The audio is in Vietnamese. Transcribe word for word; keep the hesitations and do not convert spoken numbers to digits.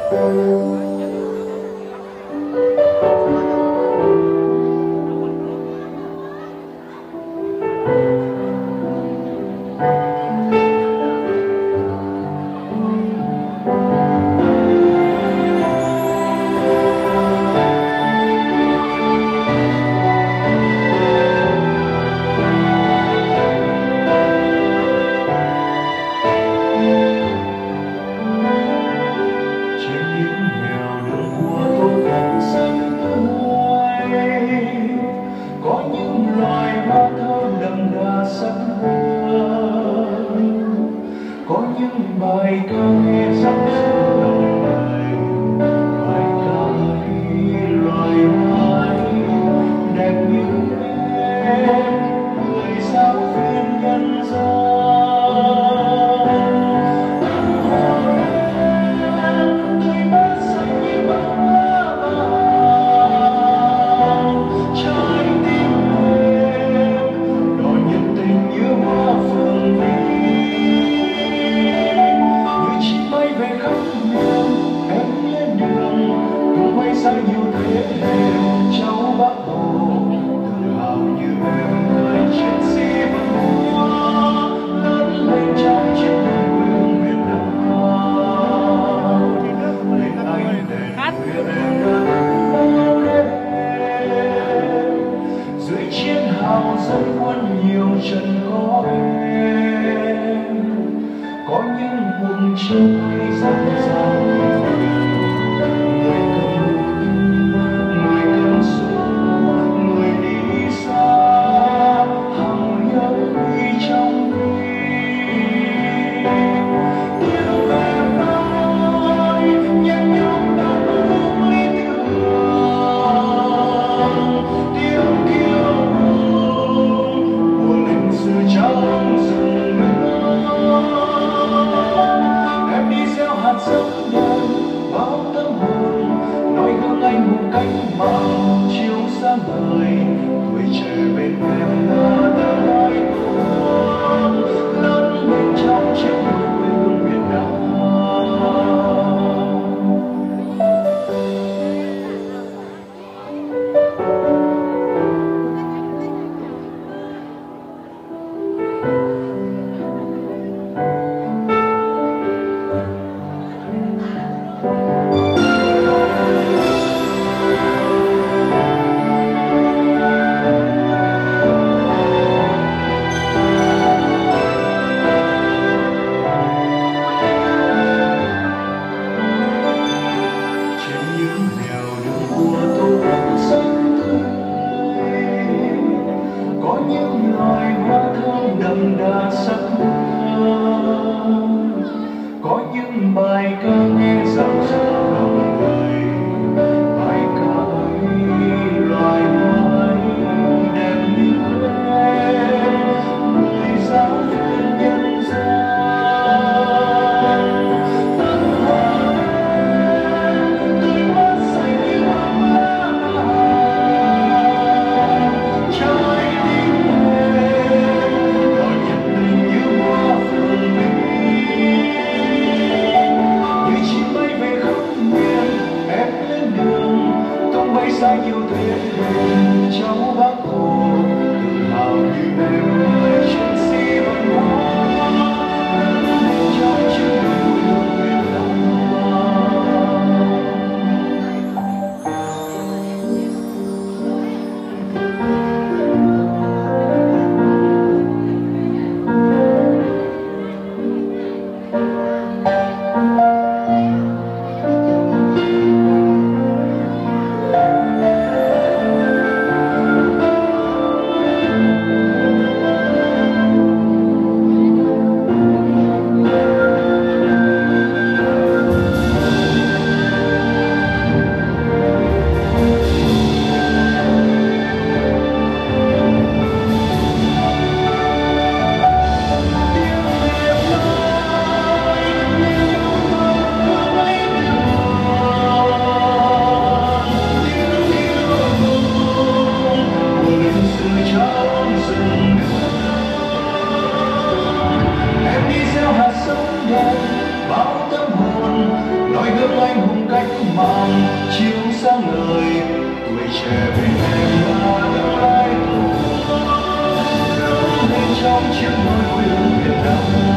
bài ca nghe sắc xuân lòng người, bài ca đi loài hoa đẹp như em, người giáo viên nhân gian. Tôi mắt xanh như bão vàng, trái tim em đỏ nhiệt tình như hoa phượng vi. Xa nhiều thế hệ cháu Bác Hồ tự hào như em, người chiến sĩ vững hoa lớn lên trong chiến đường Việt Nam. Nên anh để nguyện em đã em dưới chiến hào dân quân nhiều trận có em, có những vùng trời dâng dàng. chiếc nỗi quê hương Việt Nam.